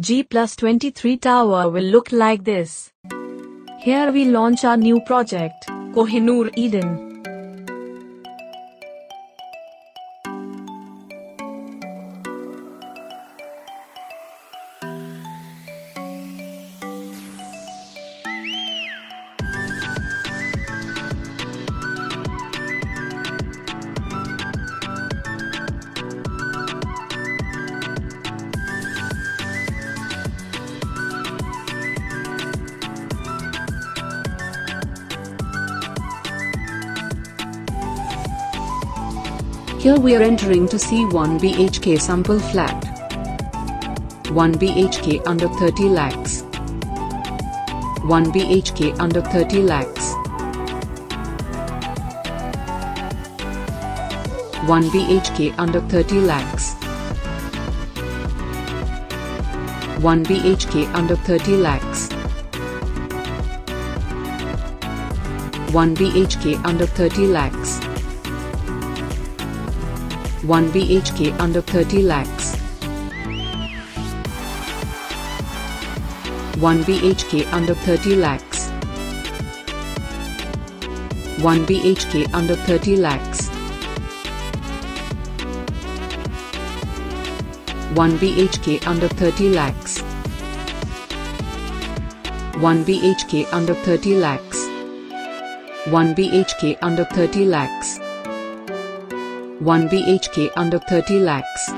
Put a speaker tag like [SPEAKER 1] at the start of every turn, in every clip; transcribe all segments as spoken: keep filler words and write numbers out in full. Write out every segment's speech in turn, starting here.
[SPEAKER 1] G plus twenty-three tower will look like this. Here we launch our new project, Kohinoor Eden.
[SPEAKER 2] Here we are entering to see one B H K sample flat. one B H K under thirty lakhs. one B H K under thirty lakhs. one B H K under thirty lakhs. one B H K under thirty lakhs. one B H K under thirty lakhs. one B H K under thirty lakhs. one B H K under thirty lakhs. one B H K under thirty lakhs. one B H K under thirty lakhs. one B H K under thirty lakhs. one B H K under thirty lakhs. one B H K under thirty lakhs.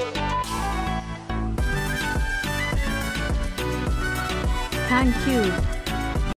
[SPEAKER 1] Thank you.